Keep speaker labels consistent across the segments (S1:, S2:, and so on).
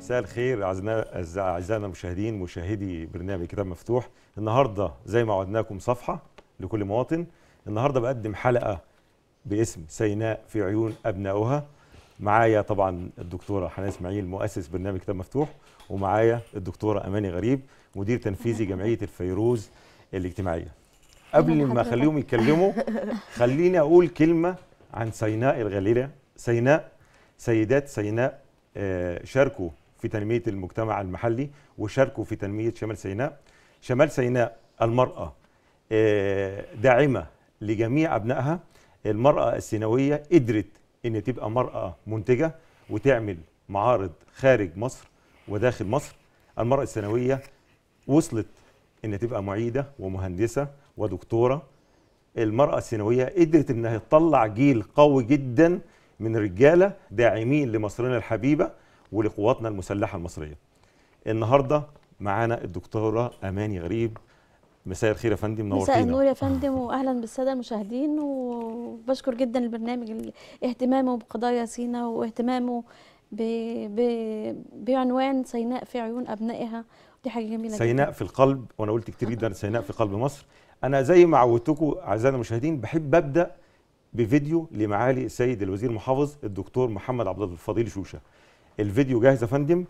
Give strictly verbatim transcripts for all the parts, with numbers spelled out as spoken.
S1: مساء الخير اعزائنا المشاهدين مشاهدي برنامج كتاب مفتوح. النهارده زي ما وعدناكم صفحه لكل مواطن. النهارده بقدم حلقه باسم سيناء في عيون ابنائها. معايا طبعا الدكتوره حنان اسماعيل مؤسس برنامج كتاب مفتوح، ومعايا الدكتوره اماني غريب مدير تنفيذي جمعيه الفيروز الاجتماعيه. قبل ما اخليهم يتكلموا خليني اقول كلمه عن سيناء الغاليه. سيناء سيدات سيناء شاركوا في تنمية المجتمع المحلي وشاركوا في تنمية شمال سيناء. شمال سيناء المرأة داعمة لجميع أبنائها. المرأة السيناوية قدرت أن تبقى مرأة منتجة وتعمل معارض خارج مصر وداخل مصر. المرأة السيناوية وصلت أن تبقى معيدة ومهندسة ودكتورة. المرأة السيناوية قدرت أنها تطلع جيل قوي جدا من رجاله داعمين لمصرنا الحبيبه ولقواتنا المسلحه المصريه. النهارده معانا الدكتوره اماني غريب. مساء الخير يا فندم، نورتينا.
S2: مساء النور يا فندم، واهلا بالساده المشاهدين، وبشكر جدا البرنامج اهتمامه بقضايا سيناء واهتمامه ب... ب... بعنوان سيناء في عيون ابنائها. دي حاجه جميله جدا.
S1: سيناء في القلب، وانا قلت كتير جدا سيناء في قلب مصر. انا زي ما عودتكم اعزائنا المشاهدين بحب ابدا بفيديو لمعالي السيد الوزير المحافظ الدكتور محمد عبد الفضيل شوشه. الفيديو جاهز يا فندم؟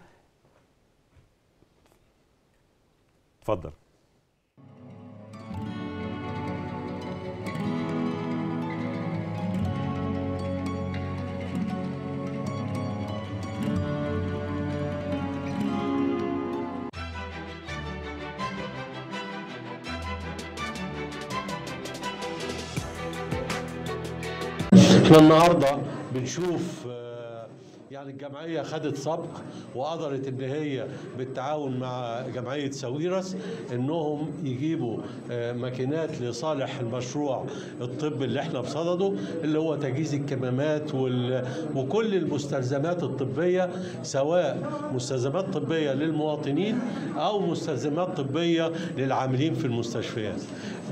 S1: اتفضل.
S3: احنا النهارده بنشوف يعني الجمعيه خدت سبق وقدرت ان هي بالتعاون مع جمعيه ساويرس انهم يجيبوا ماكينات لصالح المشروع الطبي اللي احنا بصدده، اللي هو تجهيز الكمامات وكل المستلزمات الطبيه، سواء مستلزمات طبيه للمواطنين او مستلزمات طبيه للعاملين في المستشفيات.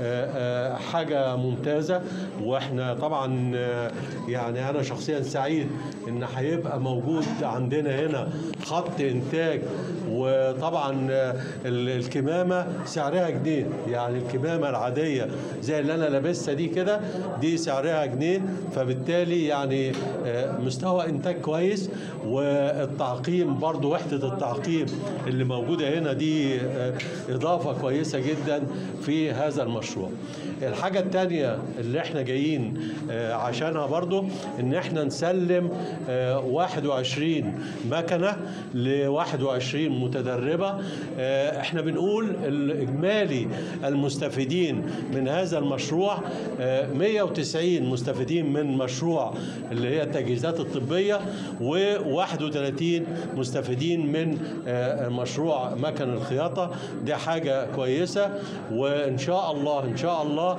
S3: حاجه ممتازه، واحنا طبعا يعني انا شخصيا سعيد ان هيبقى موجود عندنا هنا خط انتاج. وطبعا الكمامه سعرها جنيه، يعني الكمامه العاديه زي اللي انا لابسها دي كده دي سعرها جنيه، فبالتالي يعني مستوى انتاج كويس. والتعقيم برضو، وحده التعقيم اللي موجوده هنا دي اضافه كويسه جدا في هذا المشروع. الحاجه الثانيه اللي احنا جايين عشانها برضو ان احنا نسلم واحد وعشرين مكنه ل واحد وعشرين متدربه. احنا بنقول الاجمالي المستفيدين من هذا المشروع مئة وتسعين مستفيدين من مشروع اللي هي التجهيزات الطبيه، وواحد وثلاثين مستفيدين من مشروع مكن الخياطه. دي حاجه كويسه، وان شاء الله ان شاء الله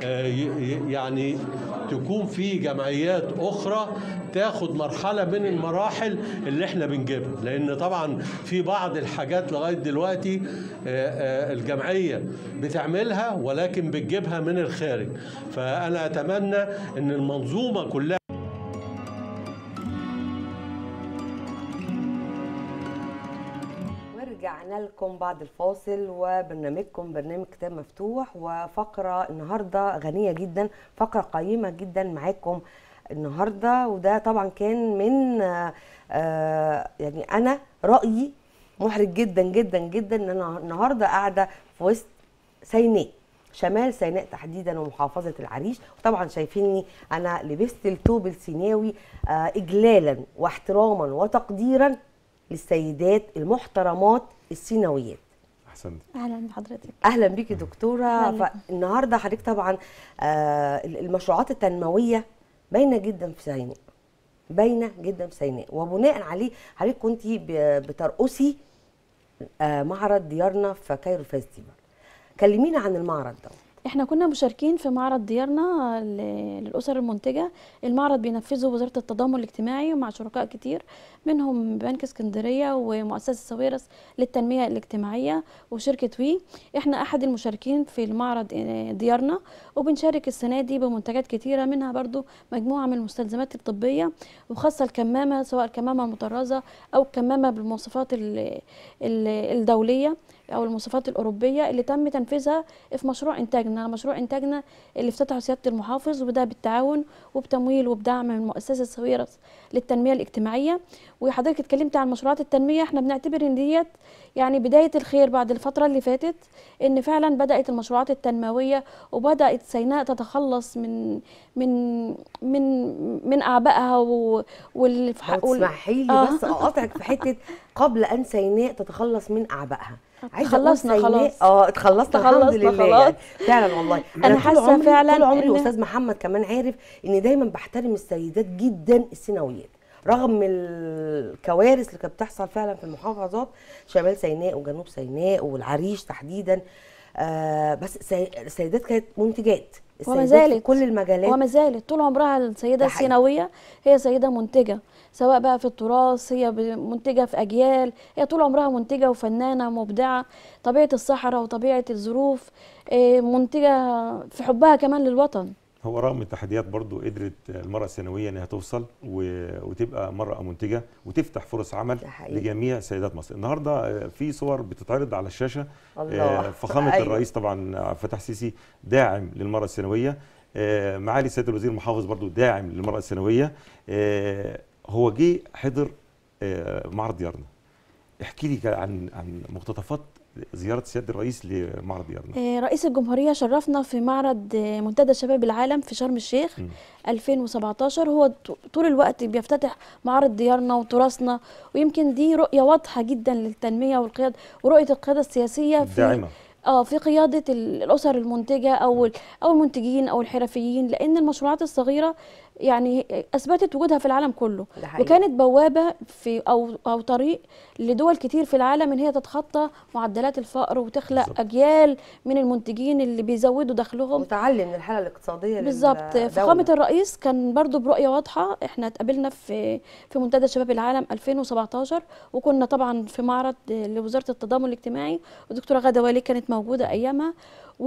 S3: يعني تكون في جمعيات اخرى تاخد مرحله من المراحل اللي احنا بنجيبها، لان طبعا في بعض الحاجات لغايه دلوقتي الجمعيه بتعملها ولكن بتجيبها من الخارج. فانا اتمنى ان المنظومه كلها.
S4: رجعنا لكم بعد الفاصل وبرنامجكم برنامج كتاب مفتوح، وفقره النهارده غنيه جدا، فقره قيمه جدا معاكم النهارده. وده طبعا كان من آه يعني انا رايي محرج جدا جدا جدا ان انا النهارده قاعده في وسط سيناء، شمال سيناء تحديدا ومحافظه العريش. وطبعا شايفيني انا لبست الثوب السيناوي آه اجلالا واحتراما وتقديرا للسيدات المحترمات السيناويات.
S1: احسنت.
S2: اهلا بحضرتك.
S4: اهلا بيكي دكتوره. فالنهارده حضرتك طبعا آه المشروعات التنمويه باينه جدا في سيناء، باينه جدا في سيناء، وبناء عليه حضرتك كنتي بترقصي آه معرض ديارنا في كايرو فيستيفال. كلمينا عن المعرض ده.
S2: احنا كنا مشاركين في معرض ديارنا ل- للأسر المنتجة. المعرض بينفذه وزارة التضامن الاجتماعي مع شركاء كتير، منهم بنك اسكندرية ومؤسسة ساويرس للتنمية الاجتماعية وشركة وي. احنا أحد المشاركين في المعرض آه، ديارنا، وبنشارك السنة دي بمنتجات كتيرة، منها برضو مجموعة من المستلزمات الطبية، وخاصة الكمامة، سواء الكمامة المطرزة أو الكمامة بالمواصفات ال- ال- الدولية أو المواصفات الأوروبية اللي تم تنفيذها في مشروع إنتاجنا. مشروع إنتاجنا اللي افتتحه سيادة المحافظ، وده بالتعاون وبتمويل وبدعم من مؤسسة ساويرس للتنمية الاجتماعية. وحضرتك اتكلمت عن مشروعات التنمية، احنا بنعتبر ان ديت يعني بداية الخير بعد الفترة اللي فاتت، ان فعلا بدأت المشروعات التنموية وبدأت سيناء تتخلص من من من من أعبائها و- والف-
S4: لو
S2: وال
S4: تسمحي لي
S2: آه.
S4: بس اقاطعك في حته، قبل ان سيناء تتخلص من اعبائها، عايزه اقول
S2: تخلصنا
S4: سيناء
S2: خلاص.
S4: اه اتخلصنا الحمد
S2: تخلصنا
S4: لله
S2: خلاص.
S4: يعني فعلا والله.
S2: أنا
S4: طول
S2: حاسة
S4: عمري
S2: فعلاً
S4: طول عمري
S2: إن-
S4: واستاذ محمد كمان عارف اني دايما بحترم السيدات جدا السيناويات، رغم الكوارث اللي كانت بتحصل فعلا في المحافظات شمال سيناء وجنوب سيناء والعريش تحديدا. آه بس سي- السيدات كانت منتجات،
S2: وما
S4: السيدات في
S2: زالت
S4: كل المجالات.
S2: وما زالت طول عمرها السيدة
S4: ده حقيقي.
S2: السيناوية هي سيدة منتجة، سواء بقى في التراث، هي ب- منتجة في أجيال، هي طول عمرها منتجة وفنانة مبدعة. طبيعة الصحراء وطبيعة الظروف، آه، منتجة في حبها كمان للوطن.
S1: هو رغم التحديات برضو قدرت المرأة الثانوية انها توصل و- وتبقى مرأة منتجة وتفتح فرص عمل
S4: ده حقيقي.
S1: لجميع سيدات مصر. النهارده في صور بتتعرض على الشاشة.
S4: الله.
S1: آه، فخامة
S4: أيوة.
S1: الرئيس طبعا عبد الفتاح السيسي داعم للمرأة الثانوية، آه، معالي السيد الوزير المحافظ برضو داعم للمرأة الثانوية. آه، هو جه حضر آه، معرض ديارنا. احكي لي عن عن مقتطفات زيارة سيادة الرئيس لمعرض ديارنا.
S2: آه، رئيس الجمهورية شرفنا في معرض آه، منتدى شباب العالم في شرم الشيخ
S1: م.
S2: ألفين وسبعتاشر. هو ط- طول الوقت بيفتتح معرض ديارنا وتراثنا، ويمكن دي رؤية واضحة جدا للتنمية والقيادة ورؤية القيادة السياسية في
S1: داعمة.
S2: اه في قيادة ال- الأسر المنتجة أو ال- أو المنتجين أو الحرفيين، لأن المشروعات الصغيرة يعني أثبتت وجودها في العالم كله،
S4: ده حقيقي.
S2: وكانت بوابة في أو أو طريق لدول كتير في العالم إن هي تتخطى معدلات الفقر وتخلق
S1: بالظبط.
S2: أجيال من المنتجين اللي بيزودوا دخلهم.
S4: وتعلم من الحاله الاقتصاديه
S2: بالظبط.
S4: للدولة.
S2: فخامة الرئيس كان برضو برؤية واضحة. احنا اتقابلنا في في منتدى شباب العالم ألفين وسبعتاشر، وكنا طبعا في معرض لوزارة التضامن الاجتماعي، والدكتورة غادة والي كانت موجودة ايامها.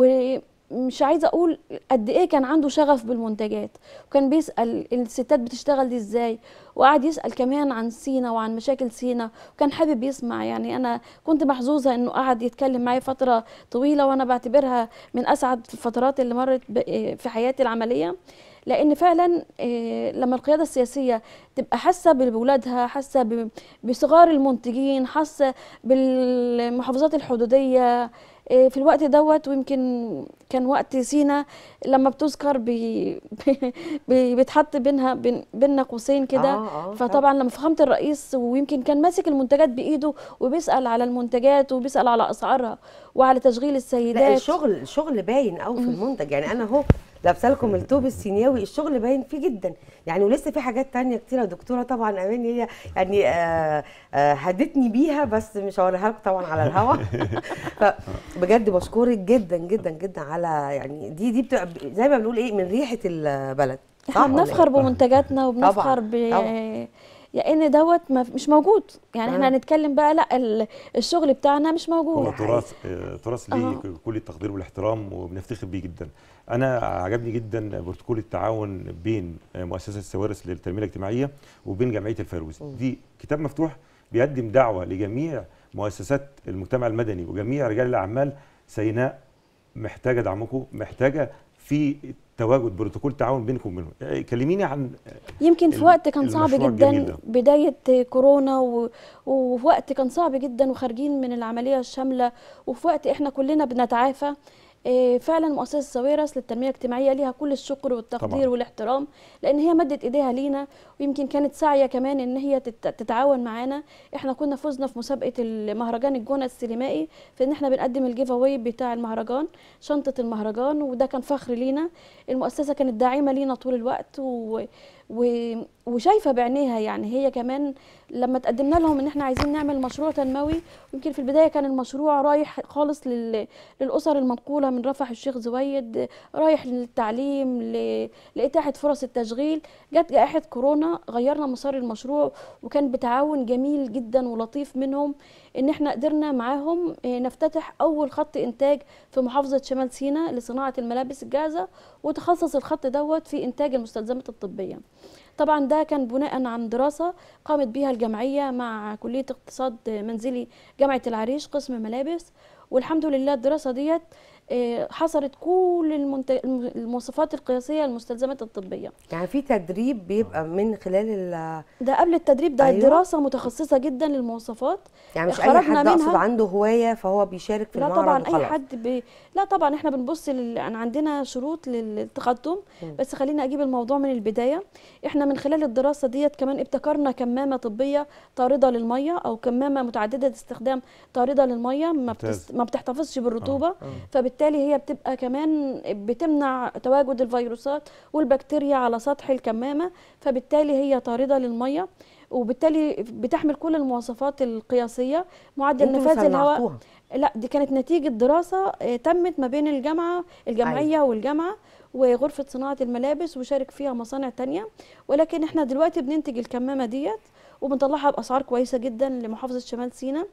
S2: ومش عايزة اقول قد ايه كان عنده شغف بالمنتجات، وكان بيسأل الستات بتشتغل دي ازاي، وقعد يسأل كمان عن سينا وعن مشاكل سينا، وكان حابب يسمع. يعني انا كنت محظوظة انه قعد يتكلم معايا فترة طويلة، وانا بعتبرها من اسعد الفترات اللي مرت ب- في حياتي العملية. لان فعلا آه، لما القياده السياسيه تبقى حاسه بولادها، حاسه ب- بصغار المنتجين، حاسه بالمحافظات الحدوديه آه، في الوقت دوت. ويمكن كان وقت سينا لما بتذكر بي بي بيتحط بينها بين بيننا قوسين كده.
S4: آه، آه،
S2: فطبعا لما فخامه الرئيس ويمكن كان ماسك المنتجات بايده وبيسال على المنتجات وبيسال على اسعارها وعلى تشغيل
S4: لا
S2: السيدات.
S4: الشغل الشغل باين قوي في المنتج، يعني انا اهو لابسه لكم التوب السيناوي، الشغل باين فيه جدا يعني. ولسه في حاجات تانية كتيره دكتوره طبعا امان هي يعني آه آه هدتني بيها، بس مش هوريها لكم طبعا على الهوا. فبجد بشكرك جدا جدا جدا على يعني دي دي بتبقى زي ما بنقول ايه، من ريحه البلد.
S2: احنا
S4: صح ولا
S2: بنفخر
S4: إيه؟
S2: بمنتجاتنا وبنفخر
S4: طبعاً،
S2: ب
S4: طبعاً.
S2: لان دوت ما- مش موجود. يعني احنا
S4: آه.
S2: هنتكلم بقى لا ال- الشغل بتاعنا مش
S1: هو
S2: موجود.
S1: تراث آه، تراث ليه
S2: آه.
S1: كل التقدير والاحترام وبنفتخر بيه جدا. انا عجبني جدا بروتوكول التعاون بين آه، مؤسسه ساويرس للتنميه الاجتماعيه وبين جمعيه الفيروز. دي كتاب مفتوح بيقدم دعوه لجميع مؤسسات المجتمع المدني وجميع رجال الاعمال. سيناء محتاجه دعمكم، محتاجه في تواجد بروتوكول تعاون بينكم وبينهم. آه، كلميني عن
S2: يمكن في
S1: ال-
S2: وقت كان صعب
S1: المشروع الجميل
S2: جدا،
S1: ده.
S2: بداية كورونا و... وفي وقت كان صعب جدا وخارجين من العملية الشاملة، وفي وقت احنا كلنا بنتعافى. إيه، فعلا مؤسسة ساويرس للتنمية الاجتماعية ليها كل الشكر والتقدير
S1: طبعاً.
S2: والاحترام، لأن هي مدت إيديها لينا، ويمكن كانت ساعية كمان إن هي تت- تتعاون معانا. احنا كنا فزنا في مسابقة المهرجان الجونة السينمائي في إن احنا بنقدم الجيف أواي بتاع المهرجان، شنطة المهرجان، وده كان فخر لينا. المؤسسة كانت داعمة لينا طول الوقت و... و- وشايفه بعينيها. يعني هي كمان لما تقدمنا لهم ان احنا عايزين نعمل مشروع تنموي، يمكن في البدايه كان المشروع رايح خالص لل- للاسر المنقوله من رفح الشيخ زويد، رايح للتعليم، ل- لاتاحه فرص التشغيل. جت جائحه كورونا غيرنا مسار المشروع، وكان بتعاون جميل جدا ولطيف منهم ان احنا قدرنا معاهم آه، نفتتح اول خط انتاج في محافظه شمال سيناء لصناعه الملابس الجاهزه، وتخصص الخط دوت في انتاج المستلزمات الطبيه. طبعا ده كان بناء عن دراسه قامت بها الجمعيه مع كليه اقتصاد منزلي جامعه العريش قسم ملابس، والحمد لله الدراسه ديت آه، حصرت كل المنت- المواصفات القياسيه للمستلزمات الطبيه.
S4: يعني في تدريب بيبقى من خلال ال
S2: ده قبل التدريب، ده
S4: أيوة.
S2: دراسه متخصصه جدا للمواصفات.
S4: يعني مش اي
S2: خرجنا
S4: حد اقصد
S2: منها.
S4: عنده هوايه فهو بيشارك في
S2: لا
S4: المعرض
S2: طبعا
S4: وخلاص.
S2: اي حد بي... لا طبعا احنا بنبص لل... أنا عندنا شروط للتقدم.
S4: مم.
S2: بس خلينا اجيب الموضوع من البدايه. احنا من خلال الدراسه ديت كمان ابتكرنا كمامه طبيه طارده للميه، او كمامه متعدده الاستخدام طارده للميه، ما,
S1: ممتاز.
S2: بتست... ما بتحتفظش بالرطوبه.
S4: آه.
S2: فبالتالي هي بتبقى كمان بتمنع تواجد الفيروسات والبكتيريا على سطح الكمامه، فبالتالي هي طارده للميه، وبالتالي بتحمل كل المواصفات القياسيه. معدل
S4: انتوا
S2: نفاذ
S4: اللي
S2: الهواء.
S4: صنعتوها.
S2: لا دي كانت نتيجة دراسة آه، تمت ما بين الجامعة الجمعية
S4: أيوة.
S2: والجامعة وغرفة صناعة الملابس، وشارك فيها مصانع تانية. ولكن احنا دلوقتي بننتج الكمامة ديت وبنطلعها بأسعار كويسة جدا لمحافظة شمال سيناء.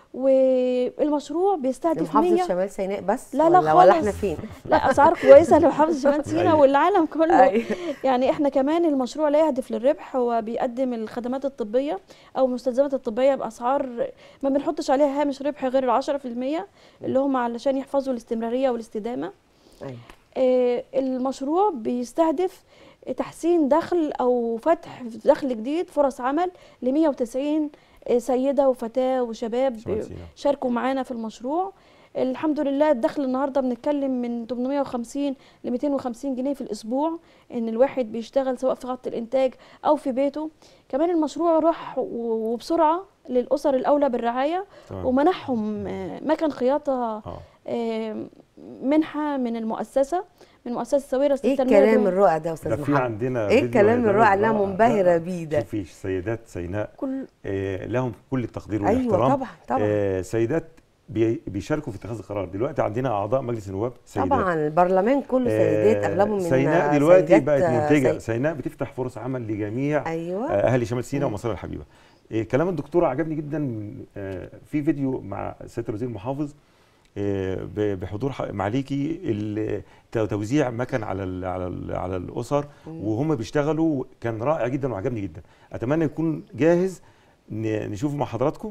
S2: والمشروع بيستهدف
S4: لمحافظه
S2: مية.
S4: شمال سيناء بس
S2: لا لا
S4: ولا, ولا احنا
S2: خالص.
S4: فين؟
S2: لا أسعار كويسة لمحافظة شمال سيناء
S1: أيوة.
S2: والعالم كله.
S4: أيوة.
S2: يعني احنا كمان المشروع لا يهدف للربح، هو بيقدم الخدمات الطبية أو المستلزمات الطبية بأسعار ما بنحطش عليها هامش ربح غير العشرة في المية، اللي هم علشان يحفظوا الاستمرارية والاستدامة.
S4: أيوة.
S2: آه، المشروع بيستهدف تحسين دخل أو فتح دخل جديد، فرص عمل ل مية وتسعين سيدة وفتاة وشباب
S1: شمال سيناء.
S2: شاركوا معانا في المشروع. الحمد لله الدخل النهارده بنتكلم من ثمانمائة وخمسين ل مئتين وخمسين جنيه في الاسبوع، ان الواحد بيشتغل سواء في خط الانتاج او في بيته. كمان المشروع راح و- وبسرعه للاسر الاولى بالرعايه،
S1: تمام.
S2: ومنحهم آه، مكن خياطه
S1: اه
S2: آه، منحه من المؤسسه من مؤسسه ساويرس
S4: ايه
S2: للتنميه
S4: الكلام
S2: الرياضية.
S4: الرائع ده يا استاذ
S1: ده في
S4: محمد؟
S1: عندنا
S4: ايه
S1: فيديو
S4: الكلام
S1: هيتعرض
S4: الرائع اللي انا
S1: بقى.
S4: منبهره
S1: لا،
S4: بيه ده؟
S1: شوفي سيدات سيناء
S2: كل
S1: آه، لهم كل التقدير
S4: ايوه
S1: والاحترام.
S4: طبعا طبعا
S1: آه، سيدات بي- بيشاركوا في اتخاذ القرار. دلوقتي عندنا اعضاء مجلس النواب سيدات.
S4: طبعا البرلمان كله سيدات،
S1: آه،
S4: اغلبهم من
S1: سيناء دلوقتي
S4: سيدات،
S1: بقت
S4: آه،
S1: منتجه.
S4: سي-
S1: سيناء بتفتح فرص عمل لجميع
S4: ايوه.
S1: آه، اهالي شمال سيناء
S4: مم.
S1: ومصر الحبيبه. آه، كلام الدكتوره عجبني جدا. آه، في فيديو مع سياده الوزير المحافظ آه، ب- بحضور ح- معاليكي ال- تو- توزيع مكن على ال على ال على الاسر
S4: مم.
S1: وهم بيشتغلوا، كان رائع جدا وعجبني جدا. اتمنى يكون جاهز ن- نشوفه مع حضراتكم.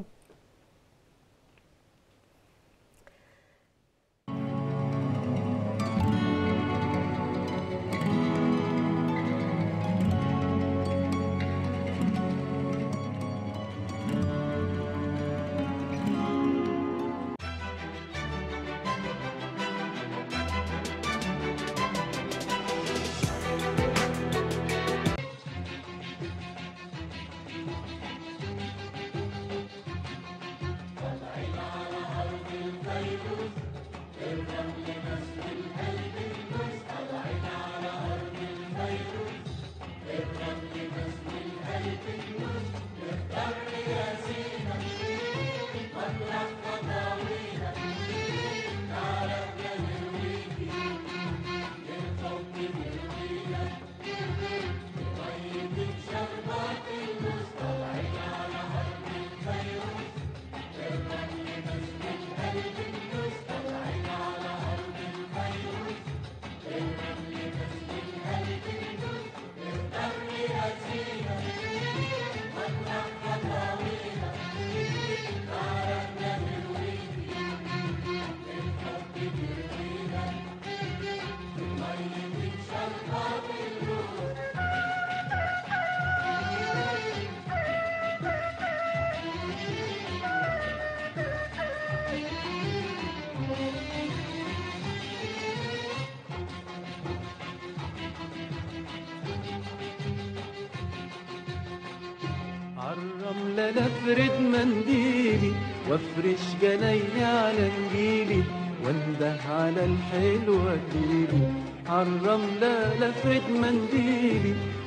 S5: عالرملة لفرد منديلي وافرش جنايني على نجيلي وانده على الحلوة تجيلي. عالرملة لفرد منديلي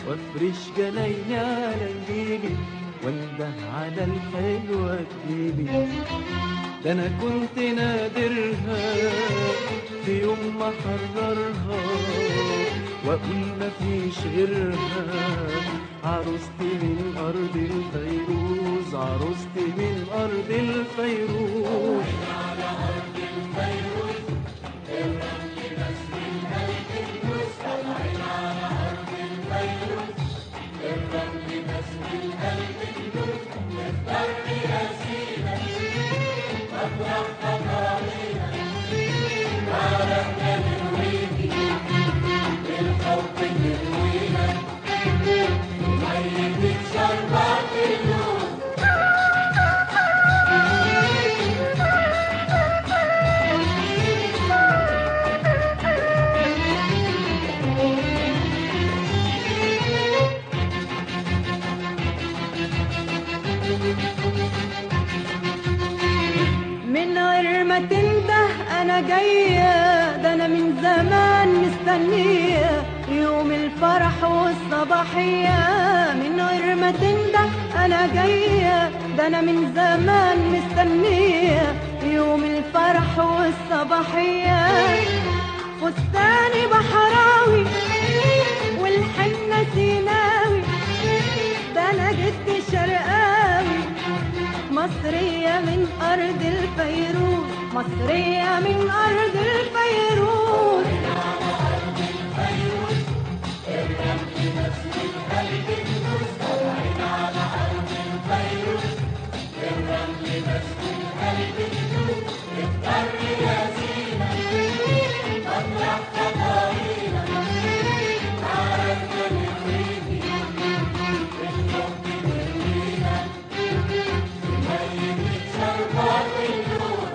S5: وافرش جنايني على نجيلي وانده على الحلوة تجيلي. ده انا كنت نادرها في يوم ما حررها واقول مفيش غيرها، عروستي من ارض الفيروز، عروستي من ارض الفيروز. على ارض الفيروز الرمل نسل القلب النص، طالعين على ارض الفيروز الرمل نسل القلب النص. نختار يا سينا مطرح خطاوينا وعرفنا نرويكي بالحب نروينا وميتك شربات اللوز.
S6: من غير ما تنده انا جايه، ده انا من زمان مستنيه يوم الفرح والصباحيه. من غير ما تنده انا جايه، ده انا من زمان مستنيه يوم الفرح والصباحيه. فستاني بحراوي والحنه سيناوي، ده انا جدي شرقاوي، مصرية من أرض الفيروز، مصرية من أرض الفيروز. على أرض الفيروز الرمل نسل القلب النص، طالعين على أرض الفيروز الرمل نسل القلب النص. اختار يا سينا مطرح خطاوينا عرفنا نرويكي بالحب نروينا وميتك شربات اللوز.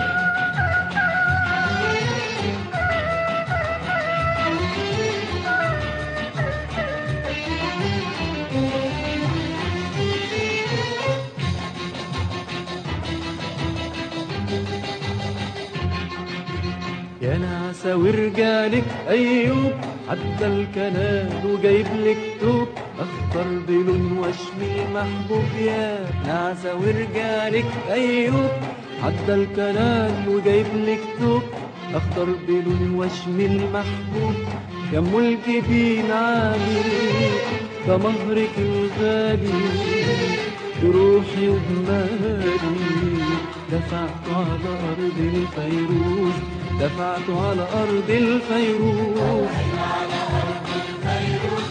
S5: يا نعسة ورجالك أيوب عدى الكنال وجايب لك توب أخضر بلون وشمي محبوب. يا نعسة ورجالك أيوب عدى الكنال وجايب لك توب أخضر بلون وشمي المحبوب. يا أم الجبين عالي ده مهرك الغالي بروحي وبمالي، دفعت على أرض الفيروز، دفعت على أرض الفيروز. على أرض الفيروز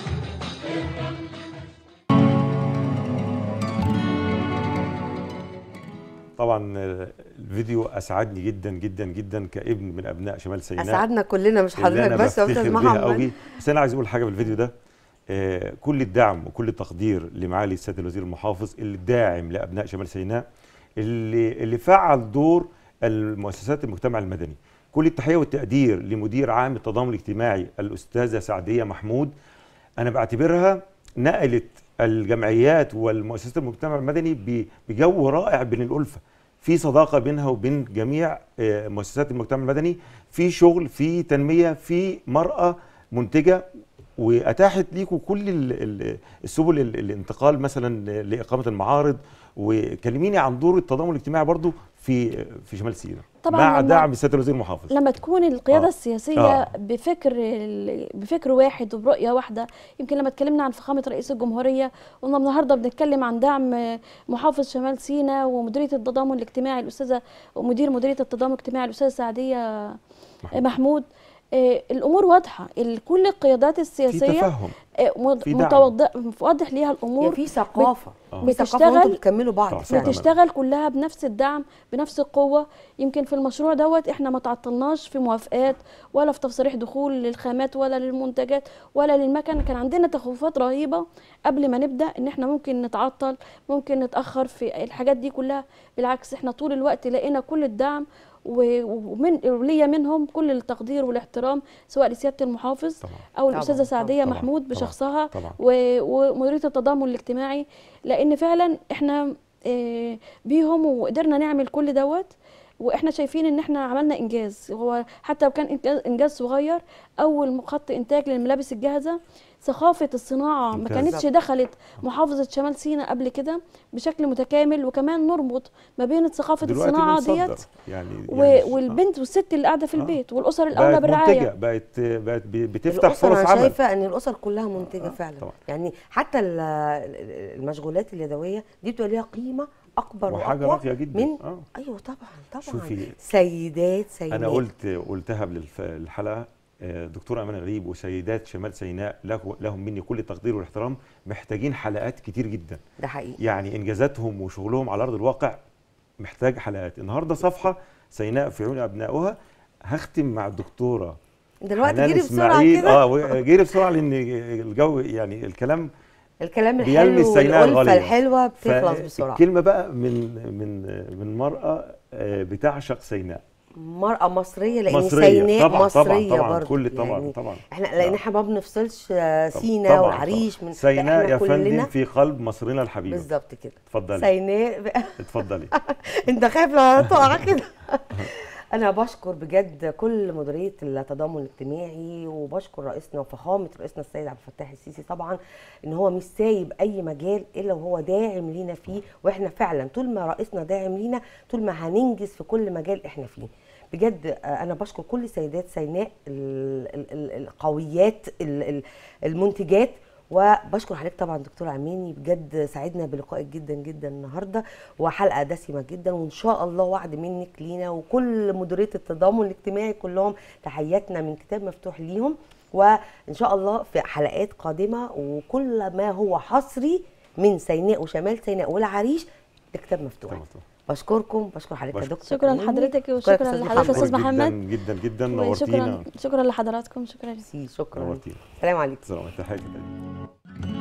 S1: طبعا الفيديو اسعدني جدا جدا جدا كابن من ابناء شمال سيناء.
S4: اسعدنا كلنا مش
S1: اللي
S4: حضرتك
S1: أنا
S4: بس يا
S1: بفتخر
S4: استاذ
S1: بيها
S4: محمد.
S1: قوي. بس انا عايز اقول حاجه في الفيديو ده، آه كل الدعم وكل التقدير لمعالي السيد الوزير المحافظ اللي داعم لابناء شمال سيناء، اللي اللي فعل دور المؤسسات المجتمع المدني. كل التحيه والتقدير لمدير عام التضامن الاجتماعي الاستاذه سعديه محمود. انا بعتبرها نقلت الجمعيات والمؤسسات المجتمع المدني بجو رائع بين الألفة، في صداقة بينها وبين جميع مؤسسات المجتمع المدني، في شغل، في تنمية، في مرأة منتجة، وأتاحت ليكم كل السبل الانتقال مثلا لإقامة المعارض. وكلميني عن دور التضامن الاجتماعي برضو في في شمال سيناء مع دعم السيد الوزير المحافظ.
S2: لما تكون القياده
S1: آه.
S2: السياسيه
S1: آه.
S2: بفكر بفكر واحد وبرؤيه واحده. يمكن لما اتكلمنا عن فخامه رئيس الجمهوريه قلنا النهارده بنتكلم عن دعم محافظ شمال سيناء ومديريه التضامن الاجتماعي الاستاذه ومدير مديريه التضامن الاجتماعي الاستاذه سعديه محمود, محمود. آه الامور واضحه، كل القيادات السياسيه
S1: في تفهم،
S2: آه متوضح ليها الامور،
S4: في ثقافه
S2: آه. بتشتغل
S4: وانتوا بتكملوا بعض،
S2: بتشتغل كلها بنفس الدعم بنفس القوه. يمكن في المشروع دوت احنا ما تعطلناش في موافقات ولا في تصريح دخول للخامات ولا للمنتجات ولا للمكن. كان عندنا تخوفات رهيبه قبل ما نبدا ان احنا ممكن نتعطل، ممكن نتاخر في الحاجات دي كلها. بالعكس احنا طول الوقت لقينا كل الدعم ومن وليا منهم كل التقدير والاحترام، سواء لسياده المحافظ طبعا. او الاستاذه سعديه طبعا. محمود بشخصها طبعا. ومديريه التضامن الاجتماعي، لان فعلا احنا بيهم وقدرنا نعمل كل دوت واحنا شايفين ان احنا عملنا انجاز، هو حتى لو كان إنجاز- انجاز صغير. اول خط انتاج للملابس الجاهزه، ثقافه الصناعه ما
S1: ممتاز.
S2: كانتش دخلت محافظه شمال سيناء قبل كده بشكل متكامل، وكمان نربط ما بين ثقافه
S1: دلوقتي
S2: الصناعه
S1: بنصدر.
S2: ديت
S1: يعني,
S2: و-
S1: يعني
S2: والبنت والست اللي قاعده في
S1: آه.
S2: البيت والاسر الاولى
S1: بقت
S2: بالرعايه.
S1: منتجه، بقت بقت ب- بتفتح
S4: الأسر
S1: فرص
S4: أنا
S1: عمل.
S4: شايفه ان الاسر كلها منتجه
S1: آه،
S4: فعلا.
S1: طبعا.
S4: يعني حتى ال- ال- المشغولات اليدويه دي بتبقى ليها قيمه اكبر
S1: وحاجه
S4: واقوى
S1: راقيه جدا.
S4: من
S1: آه.
S4: ايوه طبعا طبعا.
S1: شوفي،
S4: سيدات سيدات
S1: انا قلت قلتها قبل الف- الحلقه، آه، دكتور امان غريب وسيدات شمال سيناء له- لهم مني كل التقدير والاحترام، محتاجين حلقات كتير جدا.
S4: ده حقيقي.
S1: يعني انجازاتهم وشغلهم على ارض الواقع محتاج حلقات. النهارده صفحه سيناء في عيون ابنائها. هختم مع الدكتوره
S4: دلوقتي
S1: حنان
S4: جري بسرعه
S1: إسماعيل.
S4: كده.
S1: اه و- جري بسرعه لان الجو يعني الكلام
S4: الكلام
S1: بيلمس
S4: الحلو
S1: سيناء
S4: والألفة
S1: الغالية.
S4: الحلوه بتخلص بسرعه.
S1: الكلمه بقى من من من مرأة آه، بتعشق سيناء،
S4: مرأة مصرية، لأن
S1: مصرية.
S4: سيناء
S1: طبعا
S4: مصرية
S1: طبعا طبعا
S4: برضه.
S1: كل طبعا
S4: يعني
S1: طبعا
S4: احنا لأن
S1: نعم.
S4: احنا ما بنفصلش آه،
S1: طب-
S4: سيناء
S1: طبعاً
S4: والعريش
S1: طبعاً.
S4: من
S1: سيناء
S4: إحنا
S1: يا فندم
S4: كلنا
S1: في قلب مصرنا الحبيبة.
S4: بالظبط كده.
S1: اتفضلي.
S4: سيناء
S1: اتفضلي.
S4: انت خايف لا تقع كده. انا بشكر بجد كل مديريه التضامن الاجتماعي، وبشكر رئيسنا وفخامه رئيسنا السيد عبد الفتاح السيسي طبعا، ان هو مش سايب اي مجال الا وهو داعم لينا فيه. واحنا فعلا طول ما رئيسنا داعم لينا طول ما هننجز في كل مجال احنا فيه. بجد آه، انا بشكر كل سيدات سيناء ال- ال- ال- القويات ال- ال- المنتجات. وبشكر حضرتك طبعا دكتور عماني، بجد سعدنا بلقائك جدا جدا النهارده، وحلقه دسمه جدا، وان شاء الله وعد منك لينا وكل مديريه التضامن الاجتماعي كلهم تحياتنا من كتاب مفتوح ليهم، وان شاء الله في حلقات قادمه وكل ما هو حصري من سيناء وشمال سيناء والعريش لكتاب مفتوح.
S1: تمام.
S4: بشكر بشكر حضرتك يا
S1: بشكر.
S4: دكتور
S2: شكرا
S4: عماني.
S2: لحضرتك
S4: أشكرك
S2: وشكرا
S4: أستاذ
S2: لحضرتك يا استاذ
S1: جدا
S2: محمد.
S1: جدا جدا
S2: وشكرا
S1: نورتينا.
S2: شكرا لحضراتكم. شكرا.
S4: ميرسي، شكرا.
S1: نورتينا.
S4: سلام عليكم.
S1: سلام. تحياتي.